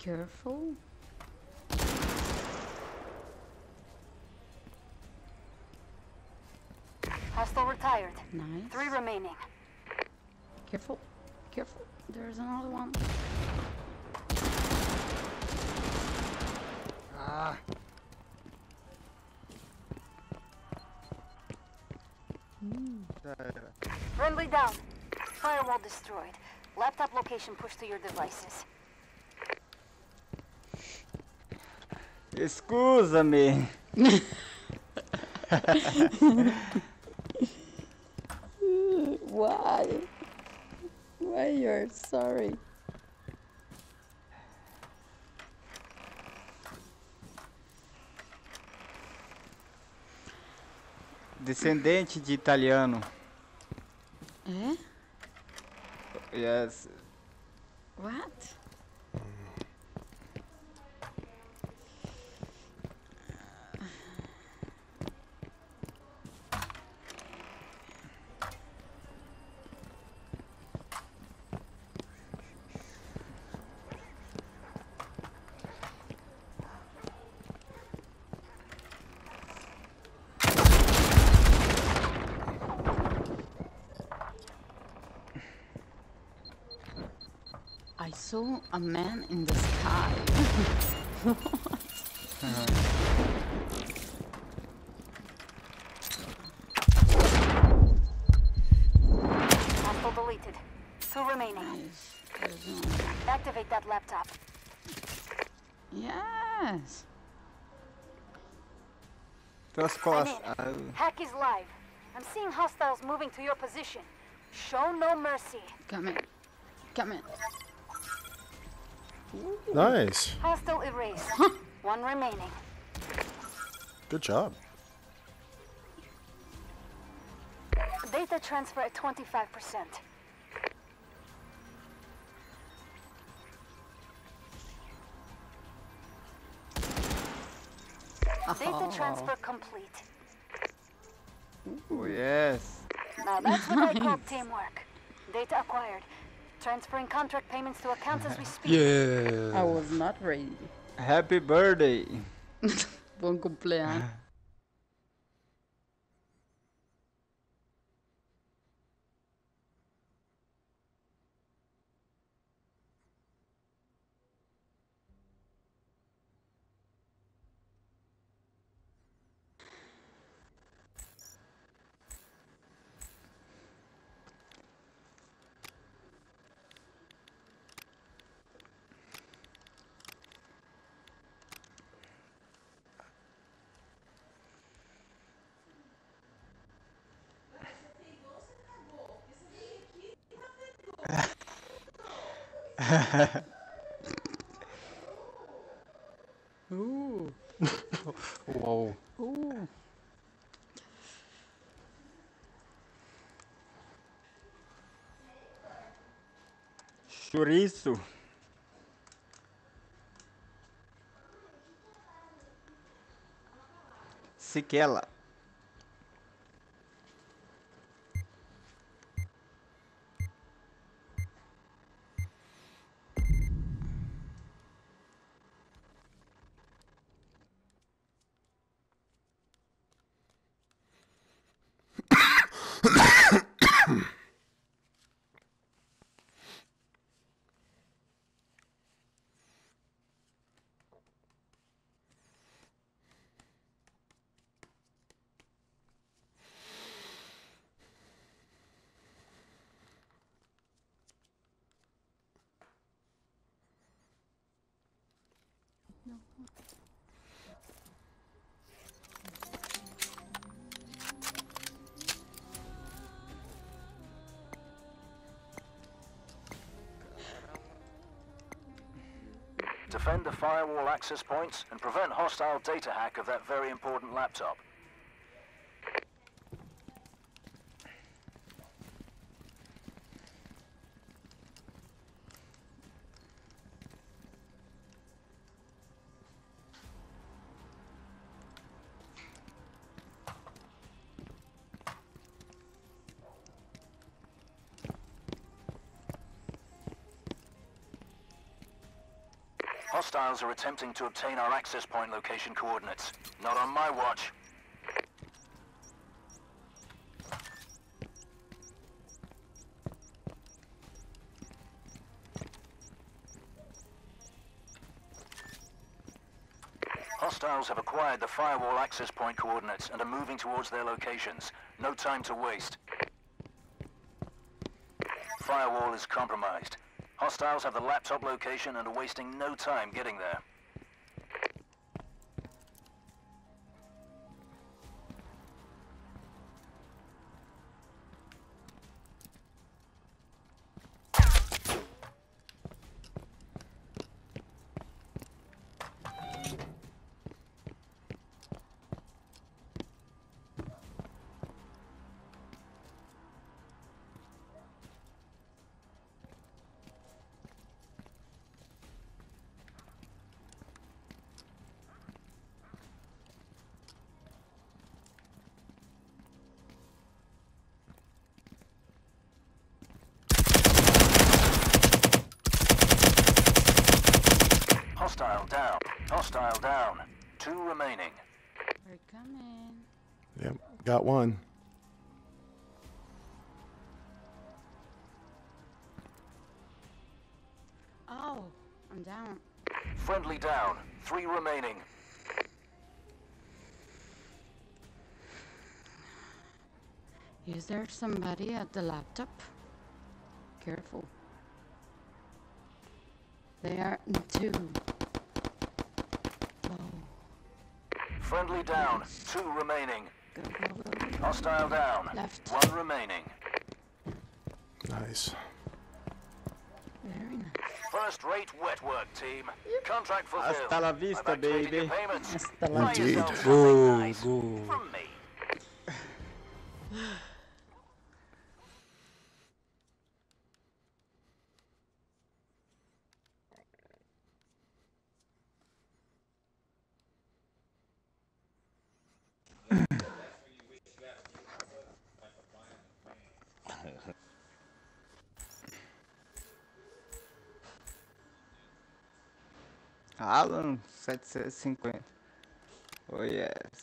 Careful. Hostile retired. Nice. 3 remaining. Careful. Careful. There's another one. Ah. Já era. Friendly down. Firewall destroyed. Laptop location pushed to your devices. Escusa-me. Why? Why you're sorry? Descendente de italiano. Eh? Yes. What? I saw a man in the sky. Hostile deleted. 2 remaining. Nice. There's one. Activate that laptop. Yes. Pelas I'm costas. in. Hack is live. I'm seeing hostiles moving to your position. Show no mercy. Come in. Come in. Nice. Hostile erased. 1 remaining. Good job. Data transfer at 25%. Data transfer complete. Oh, yes. Now that's what I call teamwork. Data acquired. Transferring contract payments to accounts as we speak. Yeah. I was not ready. Happy birthday. Bom cumpleaños. Whoa. Ooh. Chouriço. Siquela. Defend the firewall access points and prevent hostile data hack of that very important laptop. Hostiles are attempting to obtain our access point location coordinates. Not on my watch. Hostiles have acquired the firewall access point coordinates and are moving towards their locations. No time to waste. Firewall is compromised. Hostiles have the laptop location and are wasting no time getting there. Hostile down. Hostile down. 2 remaining. We're coming. Yep, got one. Oh, I'm down. Friendly down. 3 remaining. Is there somebody at the laptop? Careful. They are 2. Oh, Friendly down. 2 remaining. go, go, go, go. Hostile down. Left. 1 remaining. Nice. Very nice. First-rate wet work, team. Contract fulfilled. Hasta la vista, I've activated your baby. payments. Hasta la Buy Indeed. yourself Go, something nice go. from me. Alan 750. Oh yes.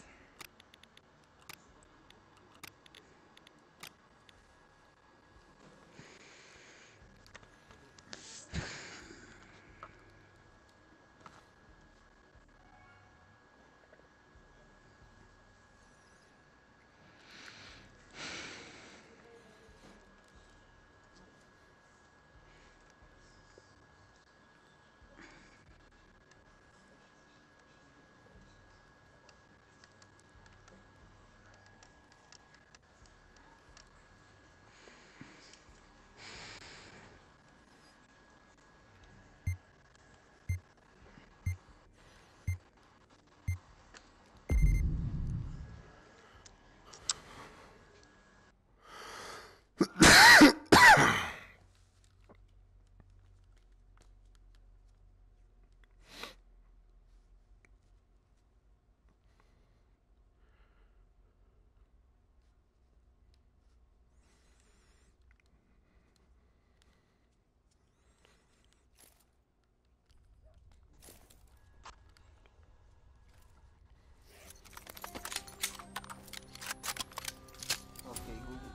Ok, Google.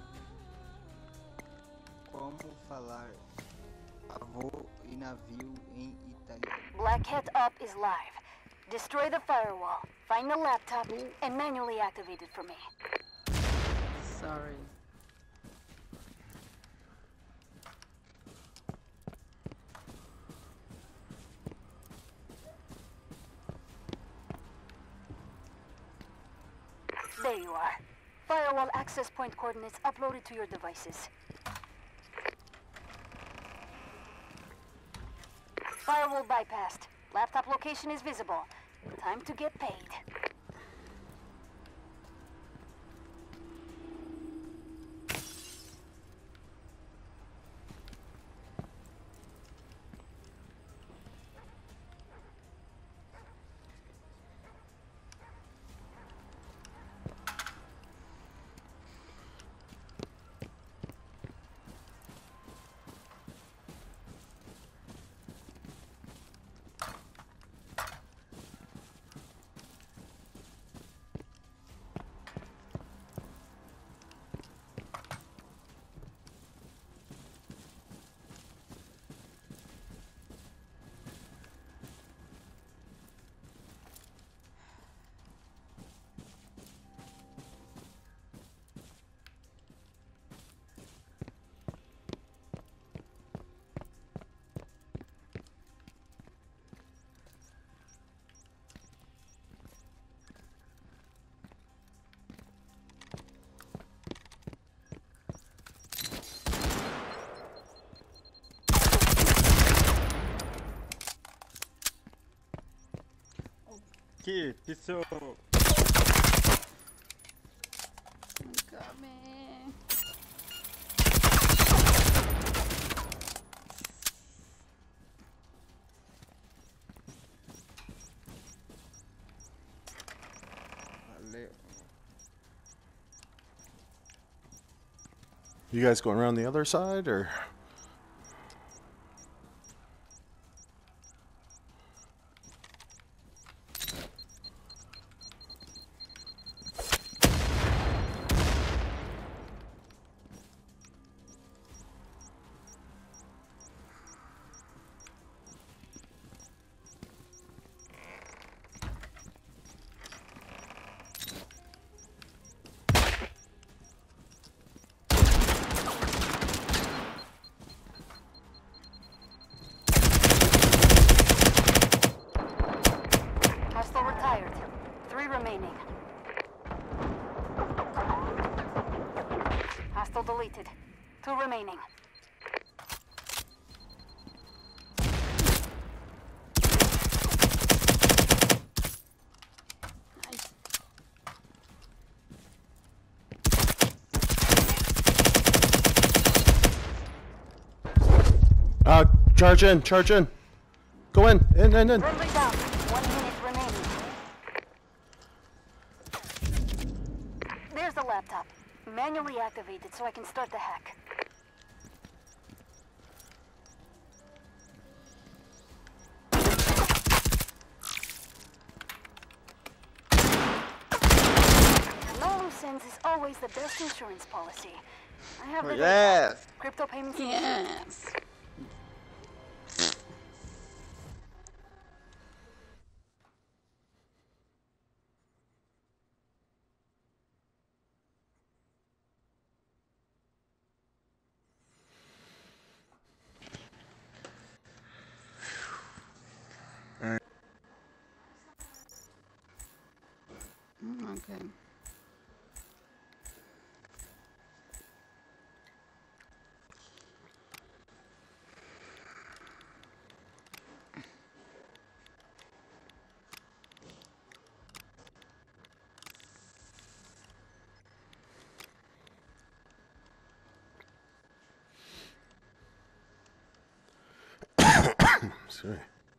Como falar avô e navio em italiano? Black Hat Up is live. Destroy the firewall, find the laptop, and manually activate it for me. Sorry. There you are. Firewall access point coordinates uploaded to your devices. Firewall bypassed. Laptop location is visible. Time to get paid. aqui, pisou. Coming. Valeu. You guys going around the other side, or? Hostile retired. 3 remaining. Hostile deleted. 2 remaining. Nice. Charge in, charge in. Go in. Friendly down. 1 minute remaining. There's the laptop. Manually activated so I can start the hack. No loose ends is always the best insurance policy. I have the data. Yes. Crypto payments. Yes. Okay. Sorry.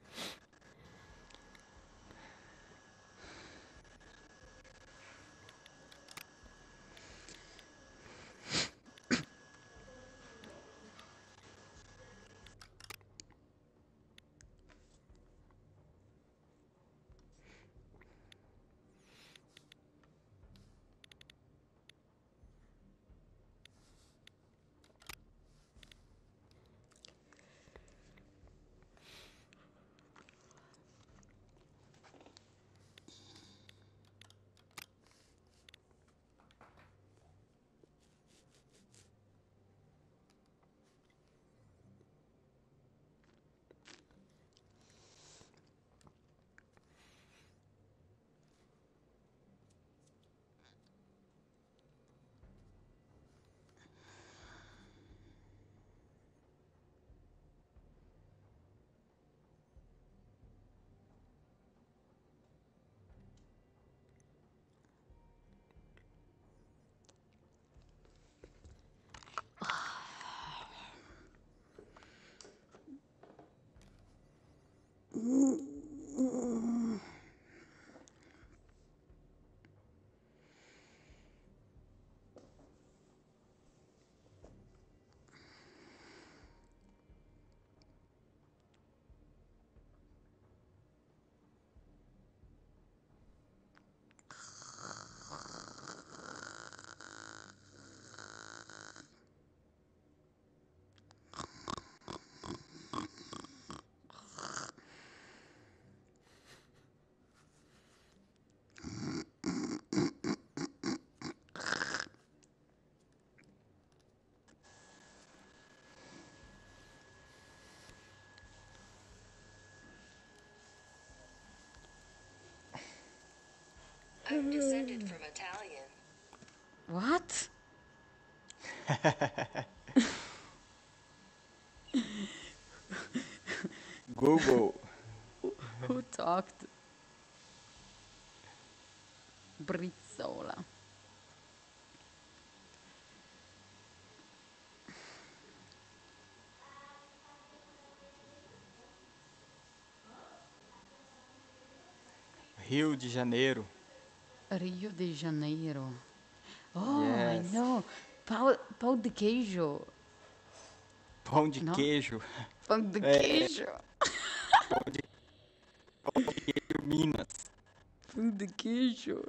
I'm descended from Italian. What? Google. Who talked? Brizzola. Rio de Janeiro. Rio de Janeiro. Oh, I Yes. know. Pão de queijo. Pão de Não. queijo. Pão de É. queijo. Queijo Minas. Pão de queijo.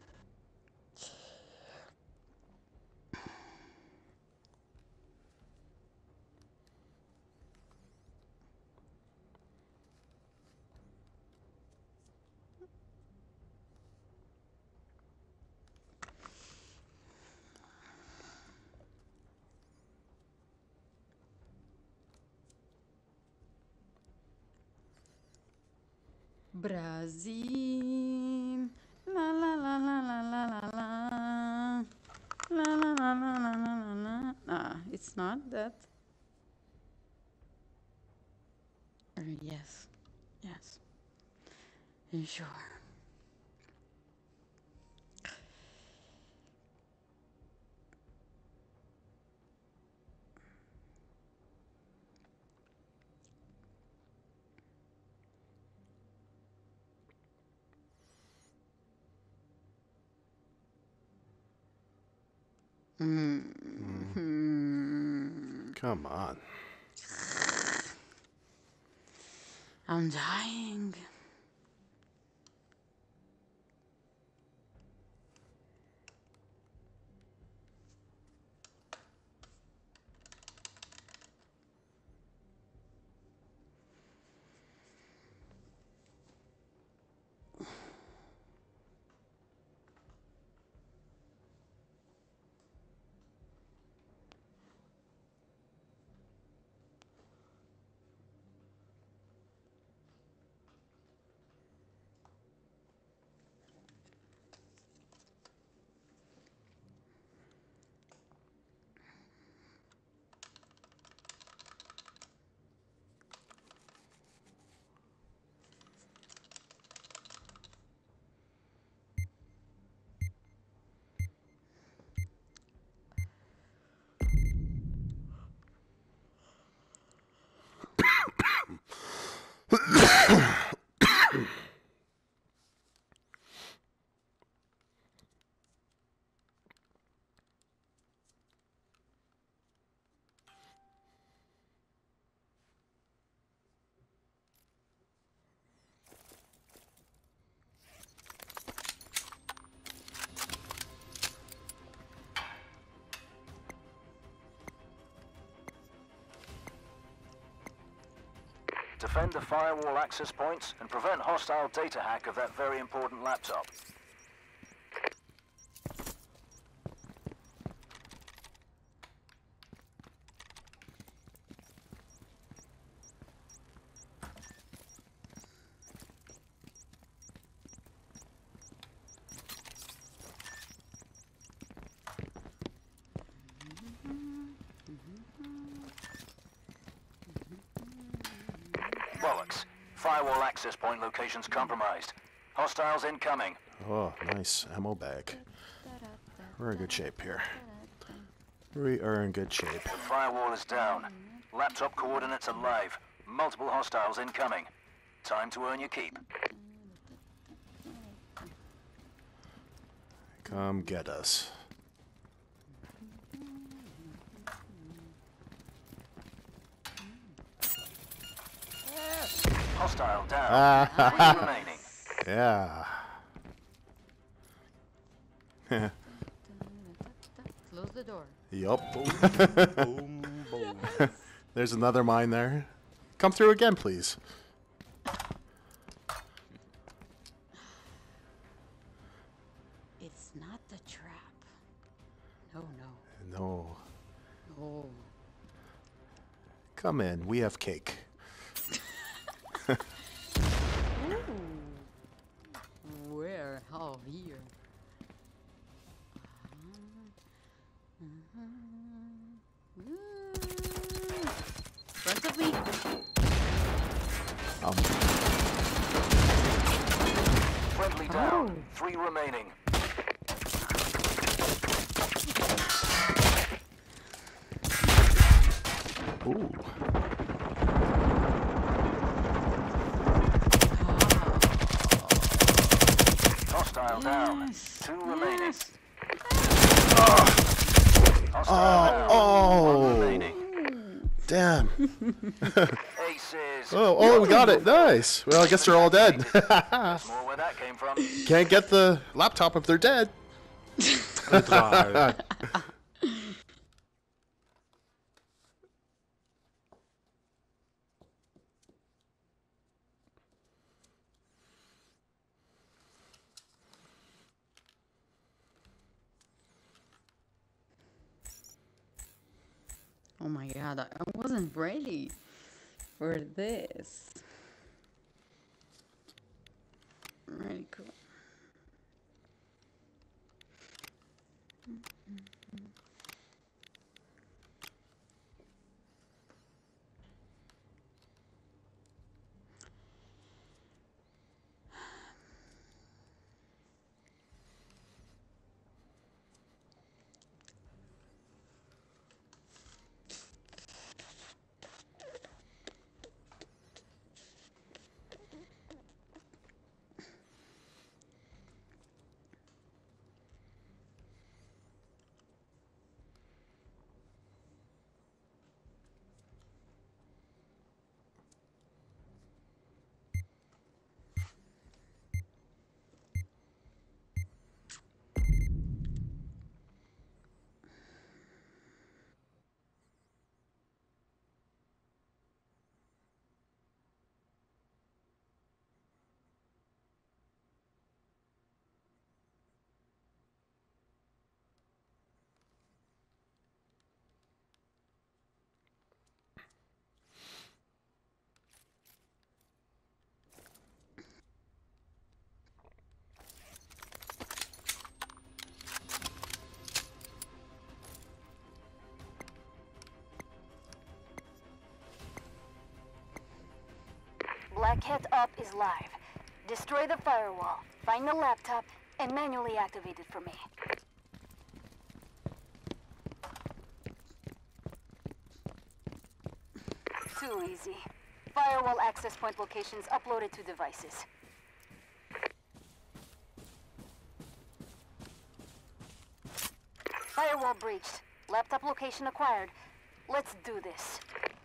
Brasil. La la la la la la la la. La la la la la la la. Ah, it's not that. Yes. Yes. Sure. Come on. I'm dying. Defend the firewall access points and prevent hostile data hack of that very important laptop. Bollocks. Firewall access point locations compromised. Hostiles incoming. Oh, nice ammo bag. We're in good shape here. We are in good shape. The firewall is down. Laptop coordinates are live. Multiple hostiles incoming. Time to earn your keep. Come get us. Hostile down. 3 remaining. Yeah. Close the door. Yup. Boom, boom. There's another mine there. Come through again, please. It's not the trap. No, no. No. Oh. Come in. We have cake. Where? How? Here. Front of me. Friendly down. 3 remaining. Ooh. Hostile down. Yes. 2 remaining. Yes. Hostile down. 1 remaining. Damn. Aces. Oh, we got it. Nice. Well, I guess they're all dead. There's more where that came from. Can't get the laptop if they're dead. Oh my god, I wasn't ready for this. Really cool. Black Hat Up is live. Destroy the firewall, find the laptop, and manually activate it for me. Too easy. Firewall access point locations uploaded to devices. Firewall breached. Laptop location acquired. Let's do this.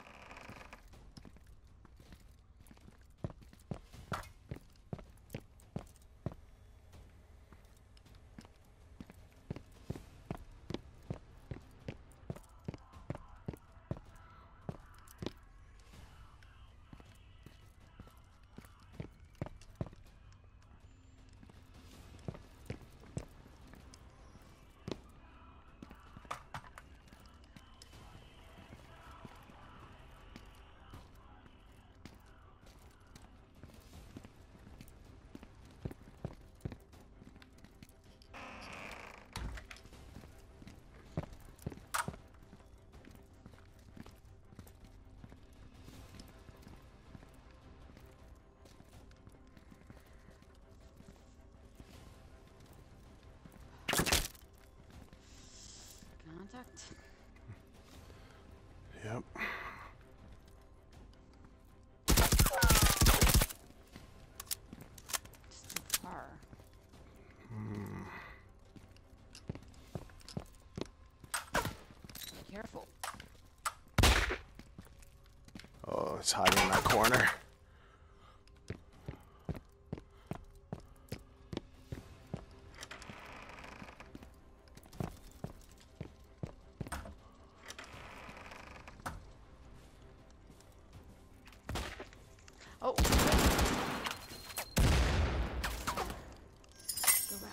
Contact. Yep. It's too far. Be careful. Oh, it's hiding in that corner. Oh. Go back.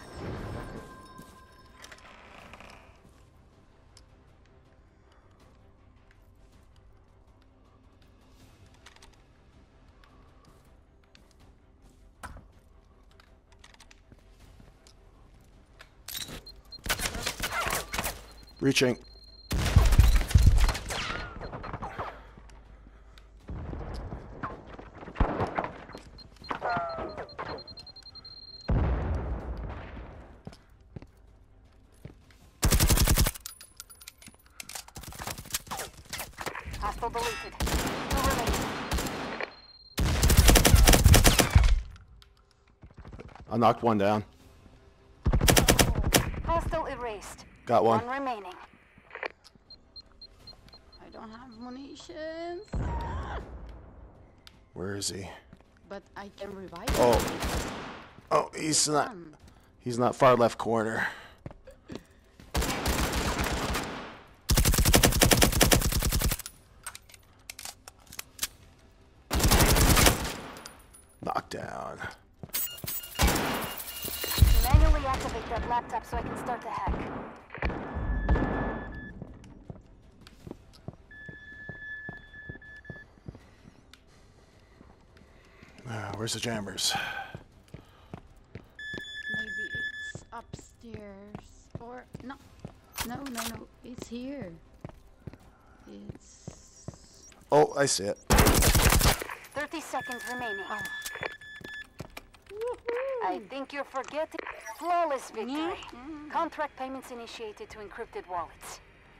Reaching. Hostile deleted. 2 remaining. I knocked one down. Hostile erased. Got one. 1 remaining. I don't have munitions. Where is he? But I can revive Oh. him. Oh, he's not far left corner. Knockdown. Manually activate that laptop so I can start the hack. Where's the jammers? Maybe it's upstairs. Or no. No. It's here. It's Oh, I see it. 30 seconds remaining. I think you're forgetting. Flawless victory. Contract payments initiated to encrypted wallets.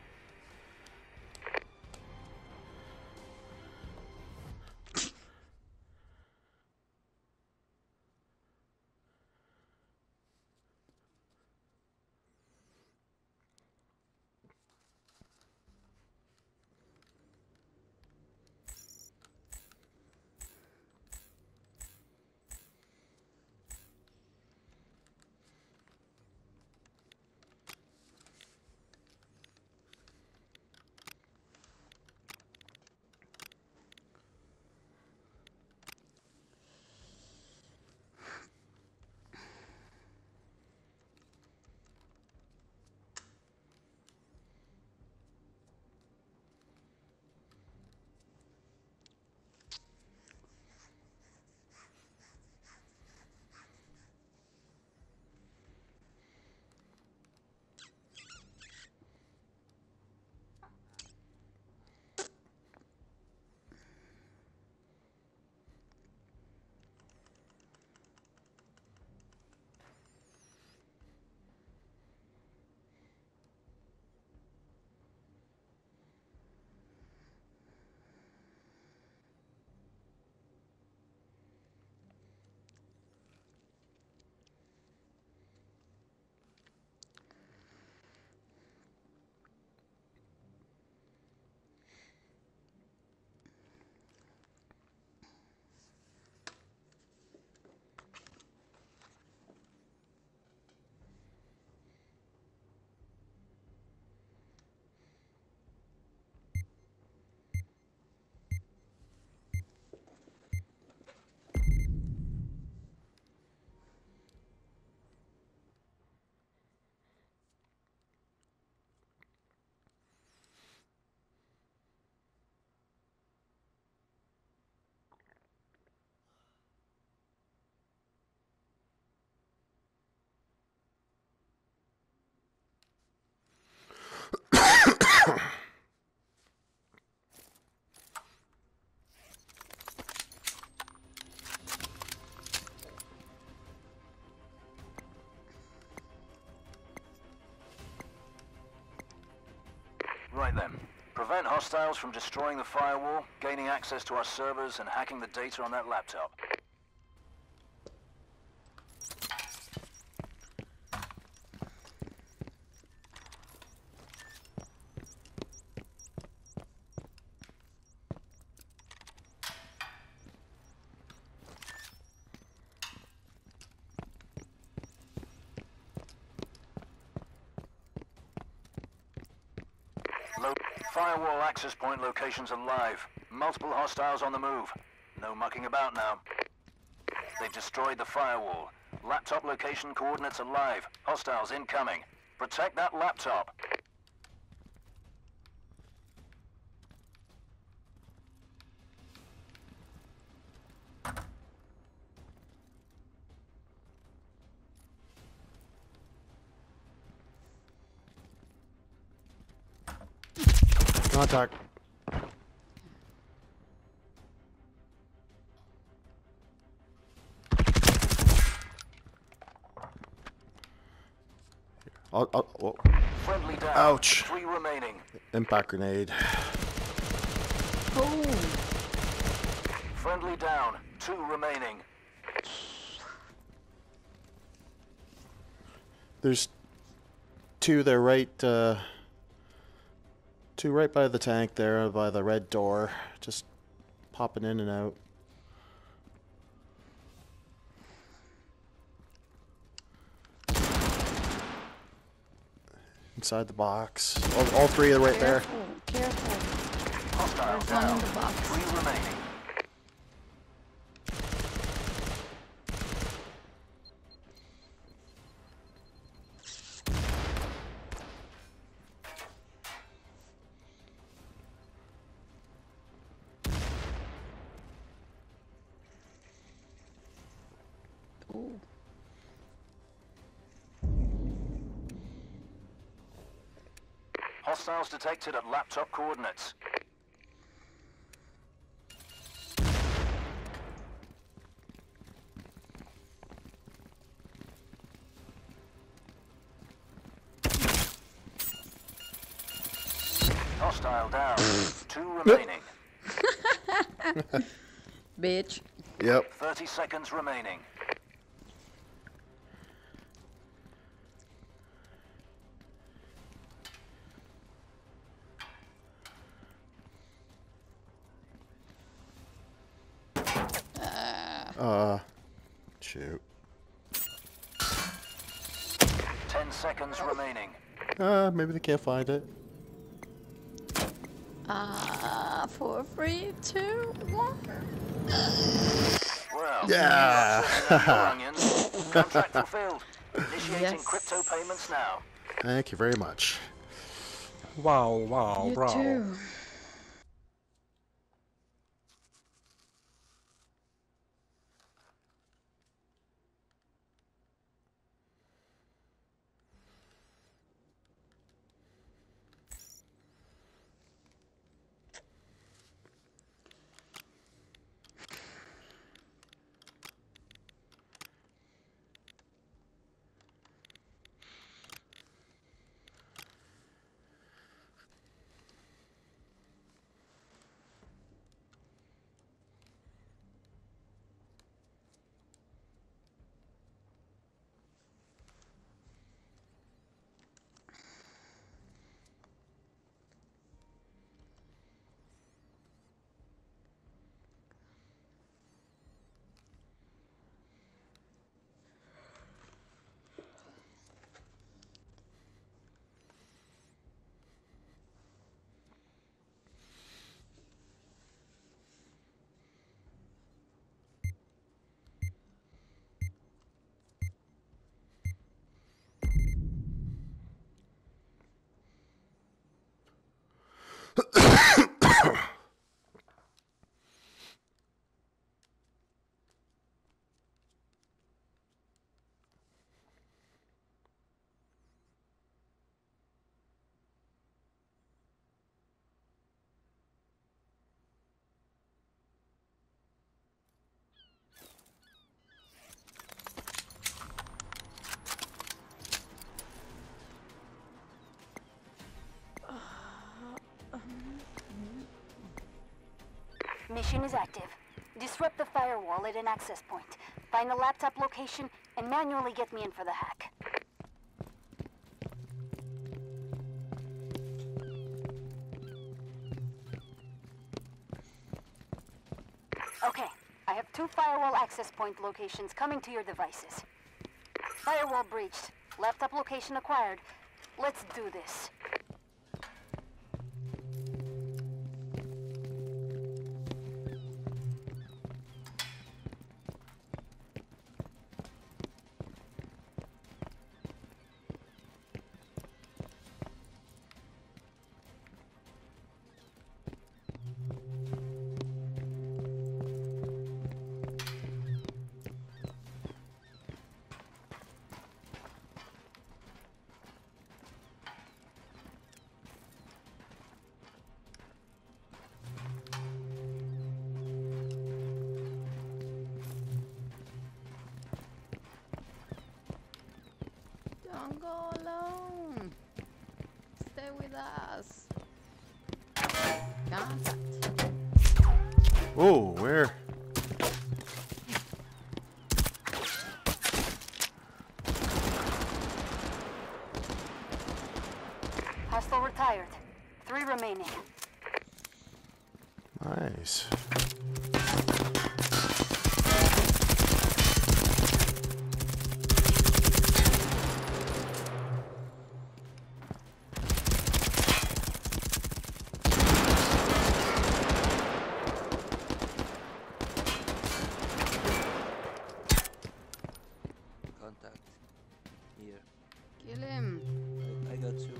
Right then. Prevent hostiles from destroying the firewall, gaining access to our servers, and hacking the data on that laptop. Firewall access point locations are live. Multiple hostiles on the move. No mucking about now. They've destroyed the firewall. Laptop location coordinates are live. Hostiles incoming. Protect that laptop. Contact. Whoa. Friendly down. Ouch. 3 remaining. Impact grenade. Oh, Friendly down. 2 remaining. There's 2 there right, 2 right by the tank there, by the red door. Just popping in and out. Inside the box. All 3 are right there. careful. Hostile There's one down. in the box. 3 remaining. Ooh. Hostiles detected at laptop coordinates. Hostile down. 2 remaining. Bitch. Yep. 30 seconds remaining. Shoot. 10 seconds remaining. Maybe they can't find it. 4, 3, 2, 1. Well, Yeah. onions. Contract fulfilled. Initiating Yes. crypto payments now. Thank you very much. Wow, wow, You bro. too. Mission is active. Disrupt the firewall at an access point. Find the laptop location and manually get me in for the hack. Okay, I have 2 firewall access point locations coming to your devices. Firewall breached. Laptop location acquired. Let's do this. Don't go alone. Stay with us. Contact. Oh, where? Hostile retired. 3 remaining. Nice. Contact. Here. Kill him. I got you.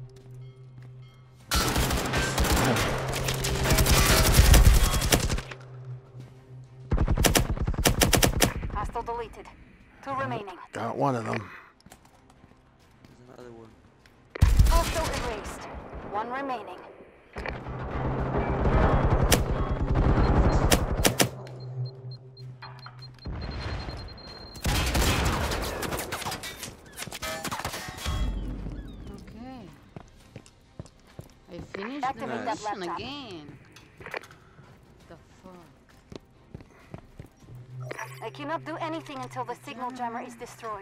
Hostile deleted. 2 remaining. Got one of them. There's another one. Hostile erased. 1 remaining. Okay. I finished Activate the that mission laptop. again. The fuck? I cannot do anything until the signal jammer is destroyed.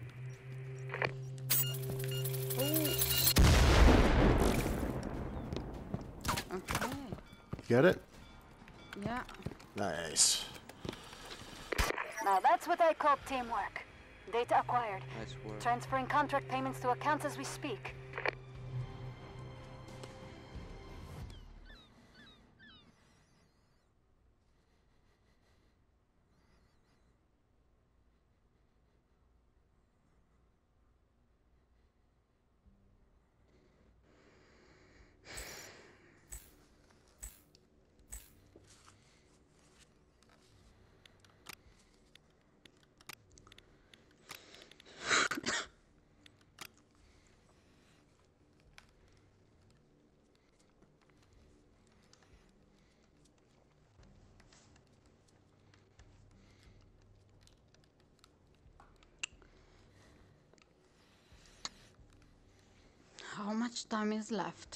Okay. Get it? Yeah. Nice. Now that's what I call teamwork. Data acquired. Nice work. Transferring contract payments to accounts as we speak. How much time is left?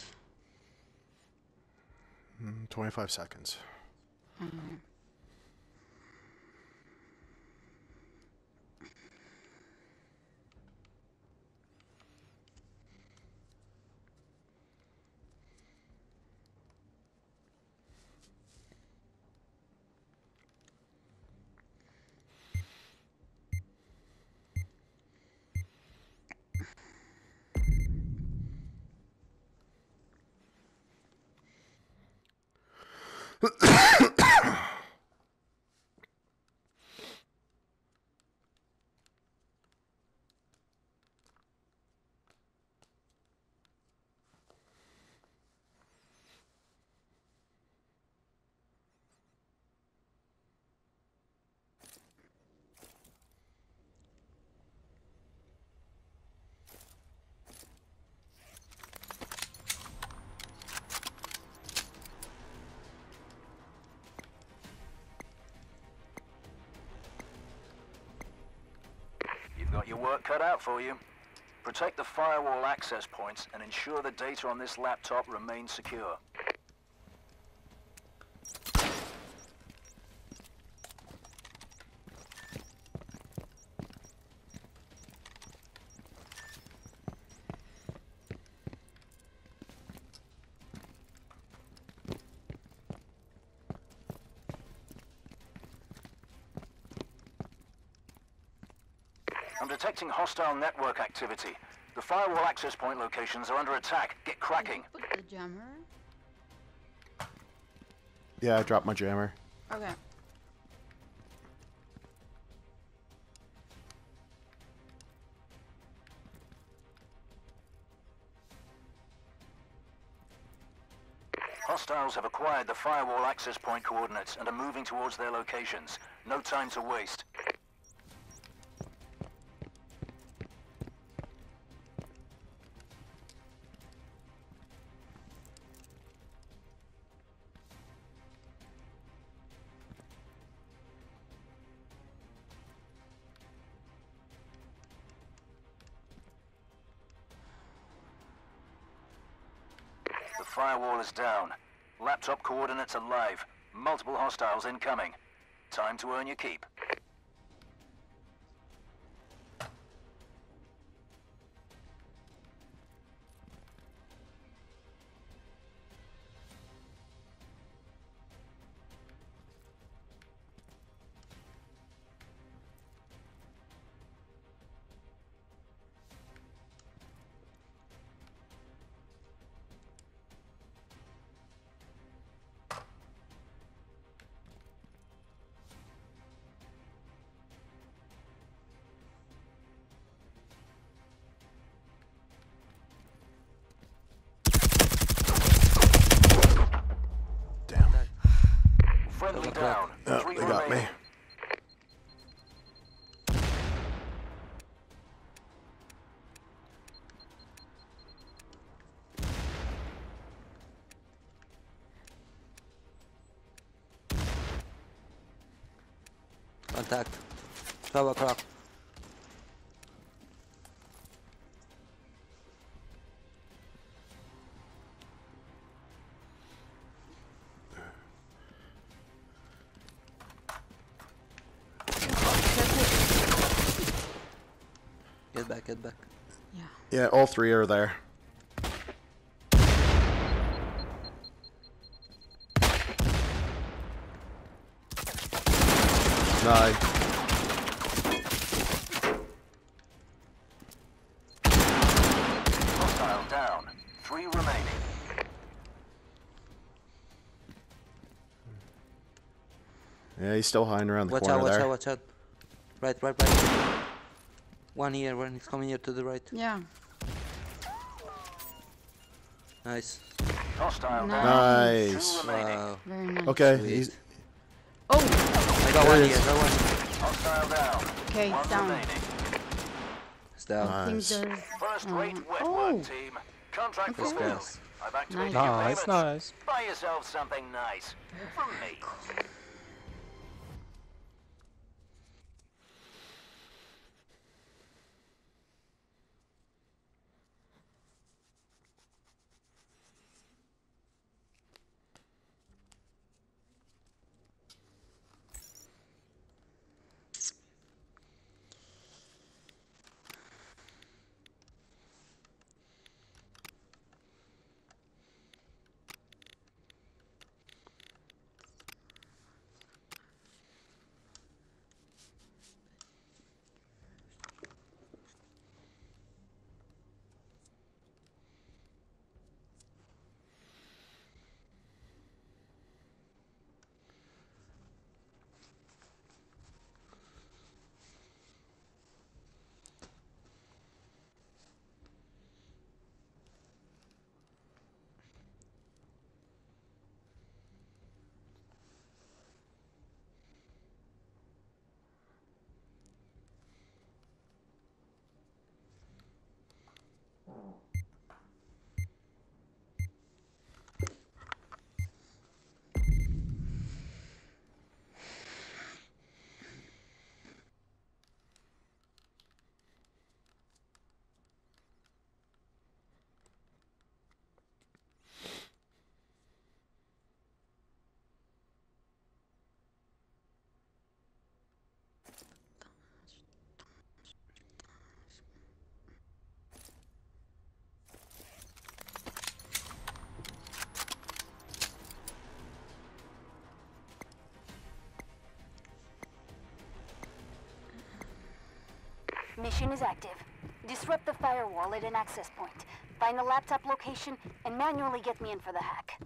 25 seconds. You've got your work cut out for you. Protect the firewall access points and ensure the data on this laptop remains secure. I'm detecting hostile network activity. The firewall access point locations are under attack. Get cracking. Put the jammer. Yeah, I dropped my jammer. Okay. Hostiles have acquired the firewall access point coordinates and are moving towards their locations. No time to waste. The firewall is down. Laptop coordinates are live. Multiple hostiles incoming. Time to earn your keep. Damn. Friendly down. Oh, 3 they got me. remaining. Contact. 12 o'clock. Get back, get back. Yeah. Yeah, all three are there. Nice. Hostile down. 3 remaining. Yeah, he's still hiding around the Watch corner out, watch there. out, watch out. Right. One here, one is coming here to the right. Yeah. Hostile Nice. down. Nice. 2 remaining. Wow. Very nice. Okay, Sweet. he's Oh, I got There one it here, is. got one. Hostile down. okay, 1 it's down. remaining. It's down. I think Nice. there's. First-rate wet oh. work, team. Contract Okay. fulfilled. Nice. I've activated Nice. your Nice, payments. nice. Buy yourself something nice. From me. Mission is active. Disrupt the firewall at an access point. Find the laptop location and manually get me in for the hack.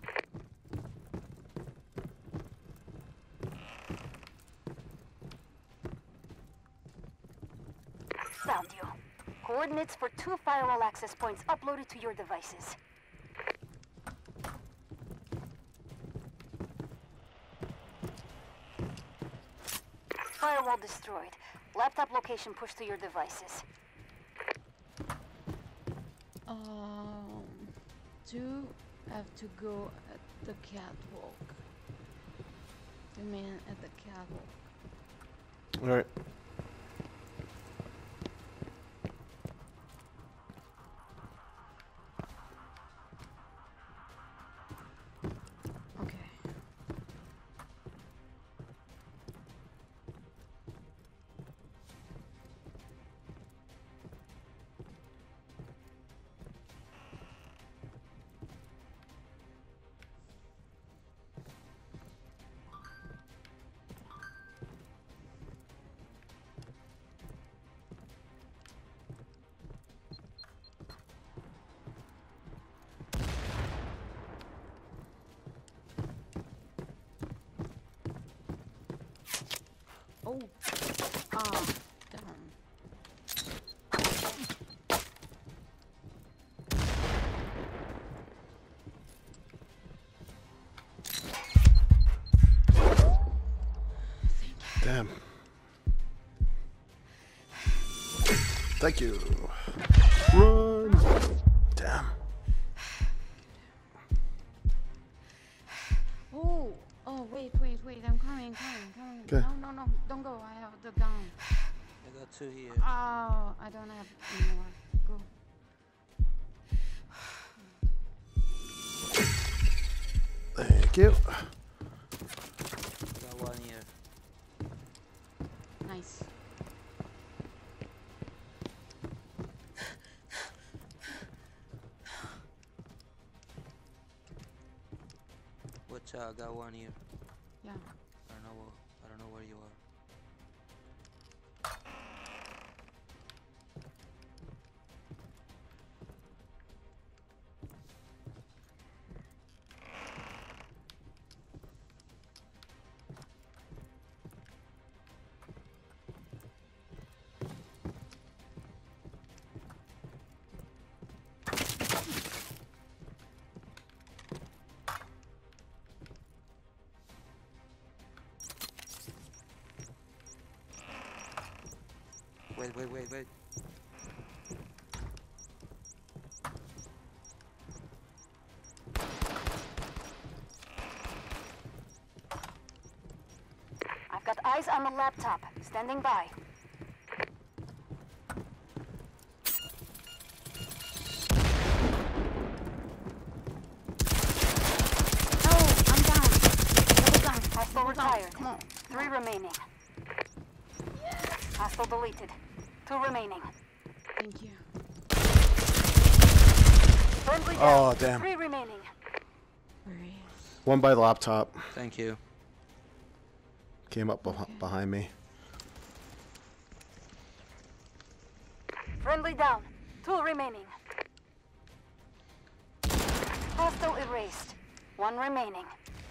Found you. Coordinates for 2 firewall access points uploaded to your devices. Firewall destroyed. Laptop location pushed to your devices. Do have to go at the catwalk. The man at the catwalk. Alright. Okay. Oh. Oh, damn. Damn. Thank you. Run. Damn. Oh, oh, wait, I'm coming. Okay. No, don't go, I have the gun. I got 2 here. Oh, I don't have anymore. Go. Thank you. I got 1 here. Nice. Watch out, I got 1 here. Yeah. I don't know where you are. Wait. I've got eyes on the laptop. Standing by. Oh, I'm down. Double down. Hostile retired. Come on. 3 remaining. Hostile deleted. 2 remaining. Thank you. Friendly down. Oh, damn. 3 remaining. Where is? One by the laptop. Thank you. Came up behind me. Friendly down. 2 remaining. Hostile erased. 1 remaining.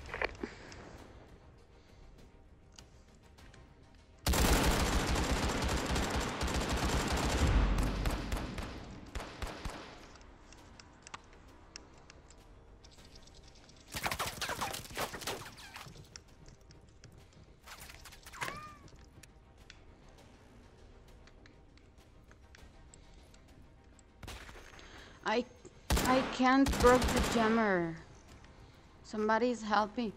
I can't break the jammer. Somebody's helping.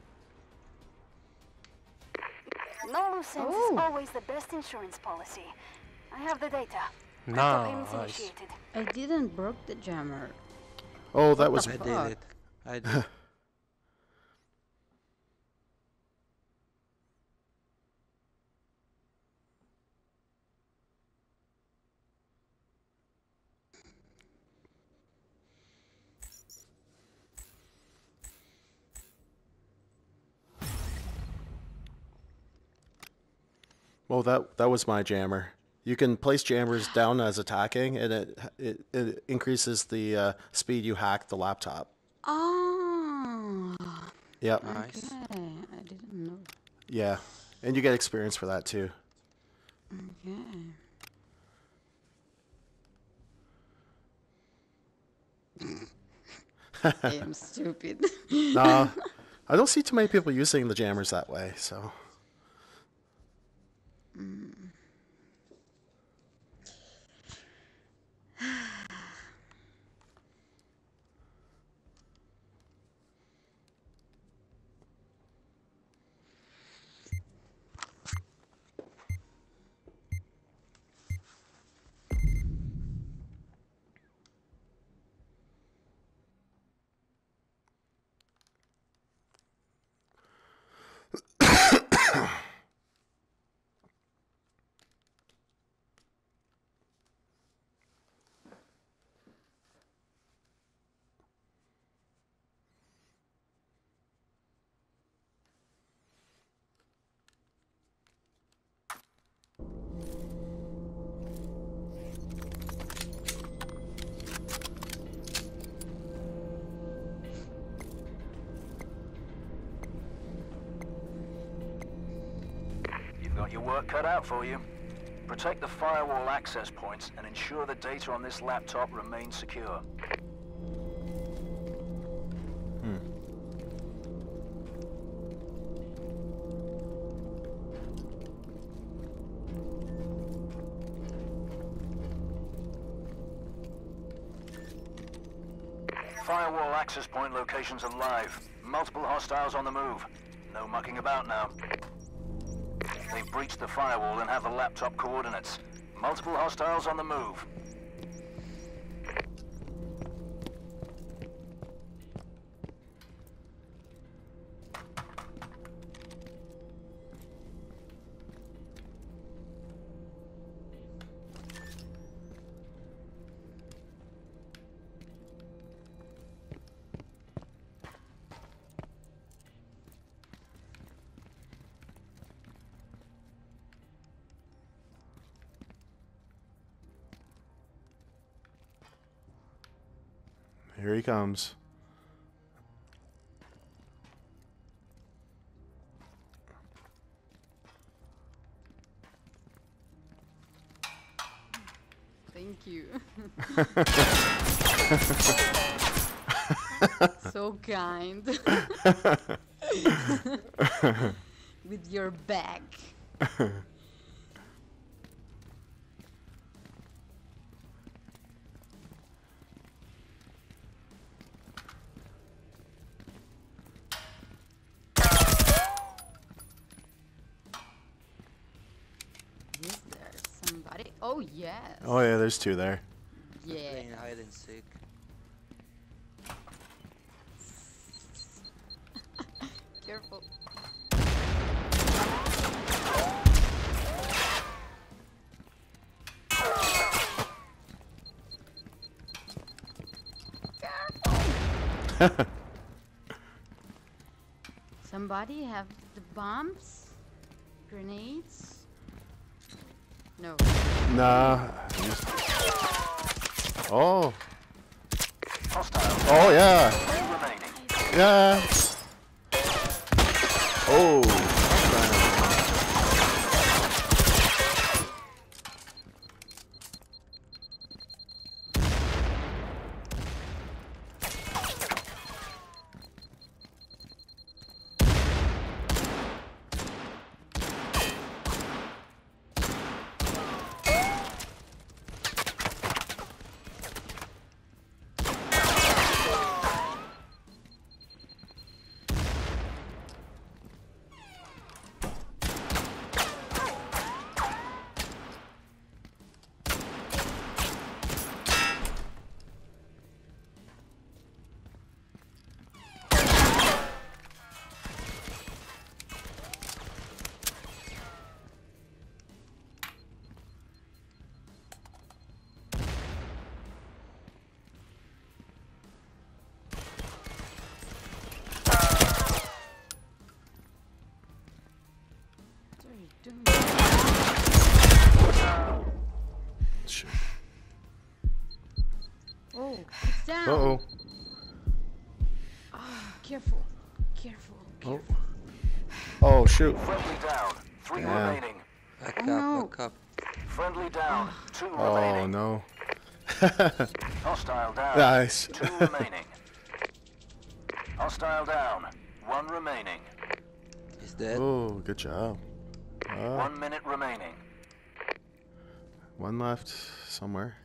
No loose ends Oh. is always the best insurance policy. I have the data. Crypto payments Nice. initiated. I didn't break the jammer. Oh, that was. I Fuck. did it. I did. Well, that was my jammer. You can place jammers down as attacking, and it increases the speed you hack the laptop. Oh. Yep. Nice. Okay. I didn't know. Yeah, and you get experience for that too. Okay. I am stupid. Nah, I don't see too many people using the jammers that way. So. work cut out for you. Protect the firewall access points and ensure the data on this laptop remains secure. Firewall access point locations are live. Multiple hostiles on the move. No mucking about now. They've breached the firewall and have the laptop coordinates. Multiple hostiles on the move. Here he comes. Thank you. So kind. With your bag. Is there somebody? Oh yes. Oh yeah, there's two there. Yeah. Playing hide and seek. Careful. Somebody have the bombs? Grenades? No. Nah. Oh. Hostile. Oh yeah. Two remaining. Yeah. Oh. What are you doing? Shit. Oh, it's down. Uh-oh. Careful. Careful. Oh. Oh shoot. Friendly down. Three Yeah. remaining. Back Oh, up, no. back up. Friendly down. Two Oh remaining. no. Hostile down. Nice. Two remaining. Hostile down. One remaining. He's dead. Oh, good job. 1 minute remaining. One left somewhere.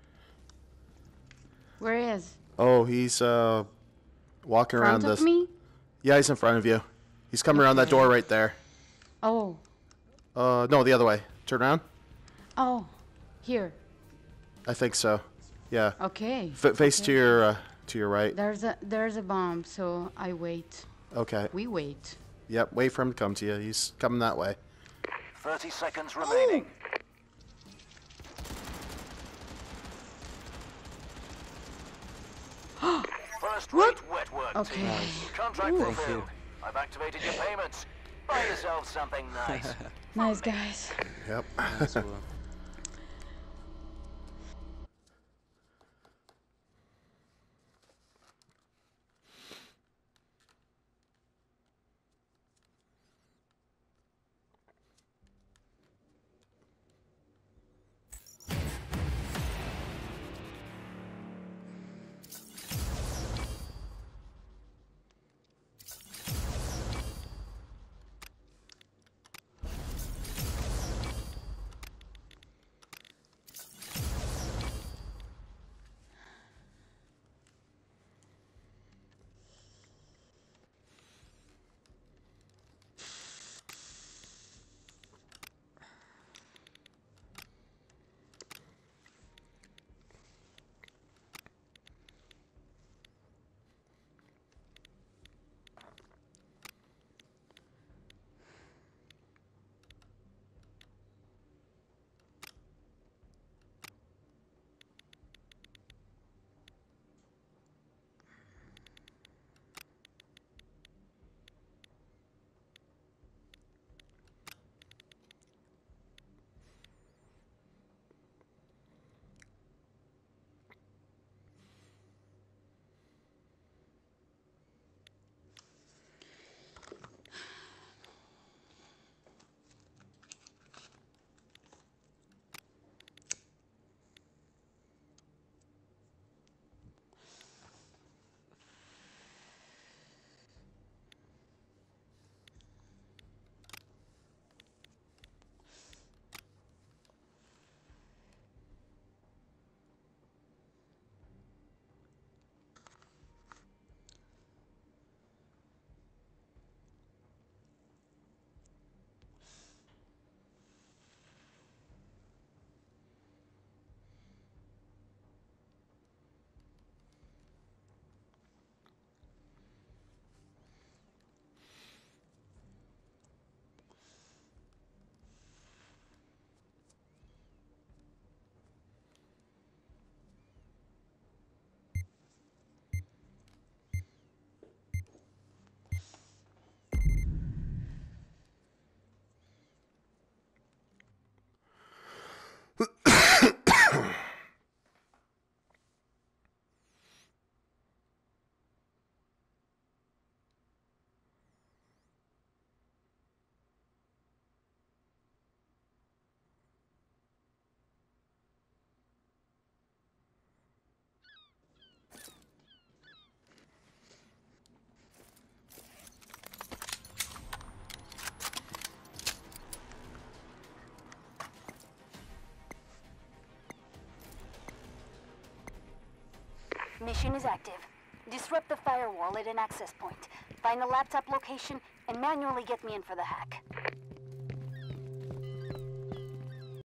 Where is? Oh, he's walking around Front of this. me? Yeah, he's in front of you. He's coming around that Okay. door right there. Oh. No, the other way. Turn around. Oh. Here. I think so. Yeah. Okay. Face to your right. There's a bomb, so I wait. Okay. We wait. Yep. Wait for him to come to you. He's coming that way. 30 seconds remaining. First rate wet work, Okay. team. Contract Ooh. fulfilled. Thank you. I've activated your payments. Buy yourself something nice. Nice guys. Yep. Nice one. Mission is active. Disrupt the firewall at an access point. Find the laptop location and manually get me in for the hack.